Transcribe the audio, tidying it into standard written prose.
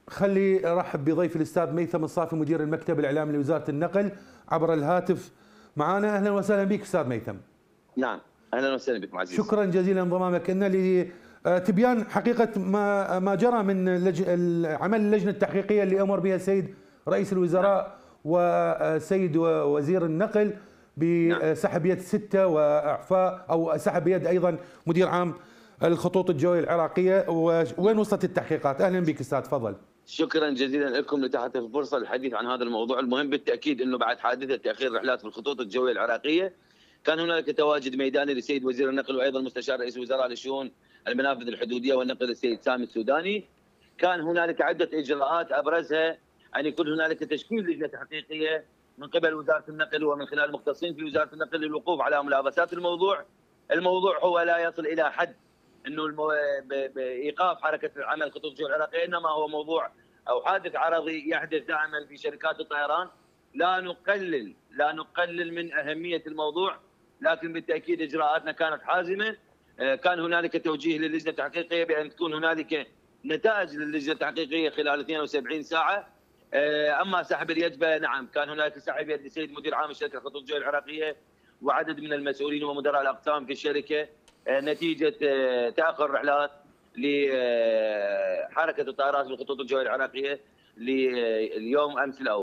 خلي ارحب بضيف الاستاذ ميثم الصافي مدير المكتب الاعلامي لوزاره النقل عبر الهاتف معنا. اهلا وسهلا بك استاذ ميثم. نعم اهلا وسهلا بكم عزيز. شكرا جزيلا لانضمامك لنا لتبيان حقيقه ما جرى من عمل اللجنه التحقيقيه اللي امر بها السيد رئيس الوزراء وسيد وزير النقل بسحب يد 6 واعفاء او سحب يد ايضا مدير عام الخطوط الجويه العراقيه. وين وصلت التحقيقات؟ اهلا بك استاذ، تفضل. شكرا جزيلا لكم لتحت الفرصه للحديث عن هذا الموضوع المهم. بالتاكيد انه بعد حادثه تاخير رحلات في الخطوط الجويه العراقيه كان هنالك تواجد ميداني لسيد وزير النقل وايضا مستشار رئيس الوزراء لشؤون المنافذ الحدوديه والنقل السيد سامي السوداني. كان هنالك عده اجراءات ابرزها ان يكون هنالك تشكيل لجنه تحقيقيه من قبل وزاره النقل ومن خلال المختصين في وزاره النقل للوقوف على ملابسات الموضوع. الموضوع هو لا يصل الى حد انه بايقاف حركه العمل خطوط الجويه العراقيه، انما هو موضوع او حادث عرضي يحدث دائما في شركات الطيران. لا نقلل من اهميه الموضوع، لكن بالتاكيد اجراءاتنا كانت حازمه. كان هنالك توجيه للجنه التحقيقيه بان تكون هنالك نتائج للجنه التحقيقيه خلال 72 ساعه. اما سحب اليد فنعم كان هنالك سحب يد لسيد مدير عام شركه خطوط الجويه العراقيه وعدد من المسؤولين ومدراء الاقسام في الشركه نتيجه تاخر رحلات لحركه الطائرات بالخطوط الجويه العراقيه لليوم امس الاول.